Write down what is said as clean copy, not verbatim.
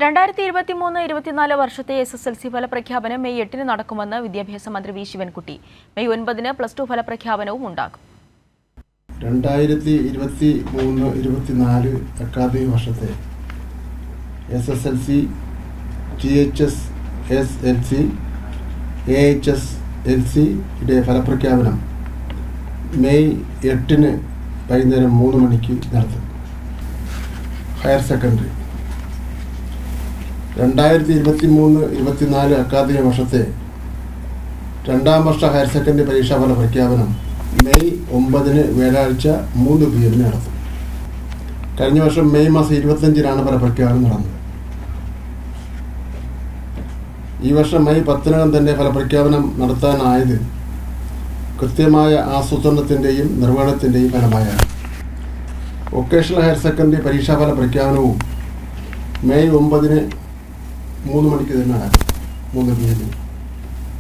2023-24 വർഷത്തെ SSLC ഫലപ്രഖ്യാപനം May 8-ന് നടക്കുമെന്ന് വിദ്യാഭ്യാസ മന്ത്രി വി ശിവൻകുട്ടി. മെയ് 9-ന് പ്ലസ് 2 ഫലപ്രഖ്യാപനവും ഉണ്ടാകും. 2023-24 അക്കാദമിക വർഷത്തെ SSLC, THS, SLC, AHS-LC യുടെ ഫലപ്രഖ്യാപനം മെയ് 8-ന് വൈകുന്നേരം 3 മണിക്ക് നടത്തും. ഹയർ സെക്കൻഡറി 2023-24 അക്കാദമിക വർഷത്തെ രണ്ടാം വർഷ ഹയർ സെക്കൻഡറി പരീക്ഷാഫല പ്രഖ്യാപനം മെയ് 9-ന് വ്യാഴാഴ്ച 3 PM നടത്തും. കഴിഞ്ഞ വർഷം മെയ് മാസം 25-നാണ് ഫലപ്രഖ്യാപനം നടന്നത്. ഈ വർഷം മെയ് 10-നകം തന്നെ ഫലപ്രഖ്യാപനം നടത്താനായത് കൃത്യമായ ആസൂത്രണത്തിൻ്റെയും നിർവഹണത്തിൻ്റെയും ഫലമായാണ്. വൊക്കേഷണൽ ഹയർ സെക്കൻഡറി പരീക്ഷാഫല പ്രഖ്യാപനവും മെയ് 9-ന് 3 മണിക്ക് തന്നെ നടക്കും. 3 PM.